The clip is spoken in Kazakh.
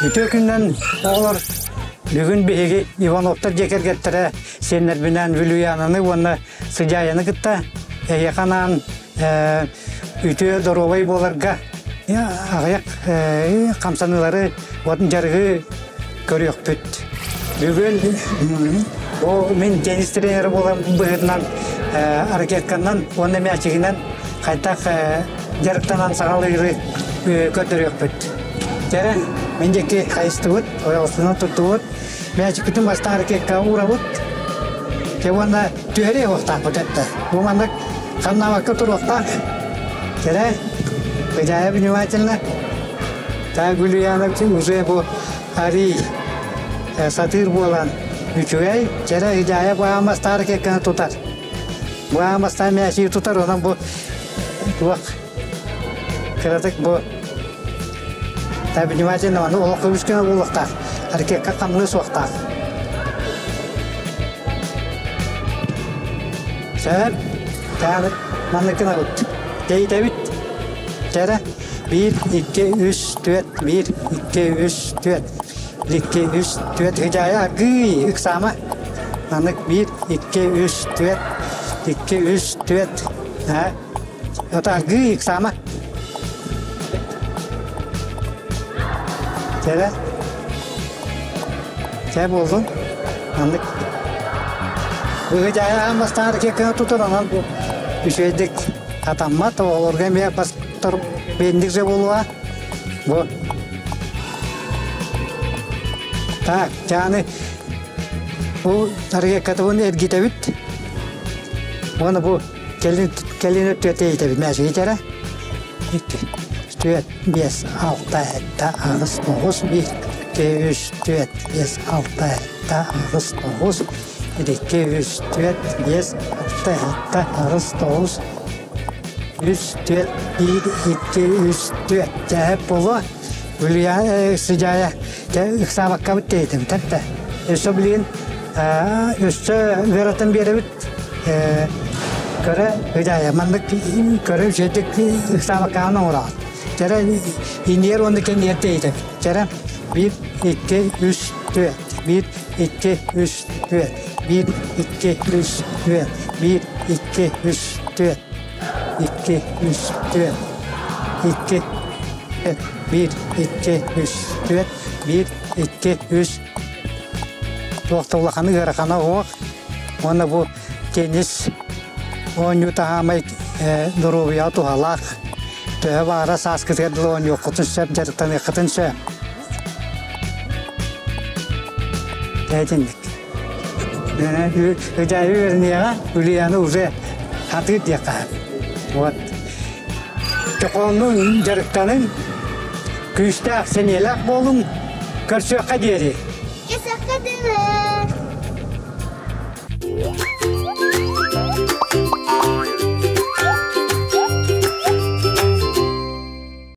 Үтөкүннен олар бүгін беги Ивановтар жекергеттері сенер бінен Вилюянаны, оны Сыжаяны кытта, яқанан үтө доровай боларға ағаяқ қамсанылары отын жарғы көрек бүт. Бүгін мен теннис тренері болам бұғырынан аркетканнан, оны мәчігінен қайтақ жарықтанан сағалығыры көтерек бүт. Жәрі, мен жеке қайысты бұд, ойалсына тұтты бұд, мәчік күтін баста аркетка ұра бұд. Кевонда түйері оқтақ бұд әтті. Бұмандық қамнаваққа тұр оқтақ. Жәрі, Гыжая внимательно. Так Гулияна уже по ари сатыр болан. Үчугай, жара Гыжая буама старке кан тутар. Буама стамяши тутар, онан бу туак. Кыратык бу. Так внимательно, он олоқ өскені олықтақ. Аркекка қамлы соқтақ. Сәр, тағы манныкына бұд. Дейті бүд. Jara 1 2 3 4 1 2 3 4 2 3 4 Hıcaya gıy ıksama Anlık 1 2 3 4 2 3 4 Ota gıy ıksama Jara Jara bozdun Anlık Hıcaya amastan erkekini tutur Anan bu Üşeydik Atammat olurgen bir pas Bendikse болуа. Bu. Так, yani bu tarıya katıbını ergite bit. Onu bu kelin ötüyete yite bit. Mesela içeri. Tüyet, 5, 6, 7, 8, 9, 1, 2, 3, tüyet, 5, 6, 7, 8, 9, 1, 2, 3, tüyet, 5, 6, 7, 8, 9, 3, 4, 1, 2, 3, 4. Hep bolu. Gülüya Sıcaya. Iksabakka bit deydim. Tatta. Üstü bilin. Üstü veratın beri bit. Köre Gıcaya. Mandık köre şeydik Iksabakka uğrağı. Jara iniyer ondaki niyet deydim. Jara 1, 2, 3, 4. 1, 2, 3, 4. 1, 2, 3, 4. 1, 2, 3, 4. 2, 3, 4, 2, 1, 2, 3, 4, 1, 2, 3. Тоқтаулақаны ғарақана оқ. Оны бұл теннис ойну тағамай дұрубия тұғалақ. Төе бағара саскызгерділ ойну құтын сөп, жарықтан еқытын сөп. Тәйтіндік. Үжайы өрінеға үлияны уже қатығыт еқағып. Вот. Тоқонның жарықтанын күшті ақсенелік болың көрсөққа дері.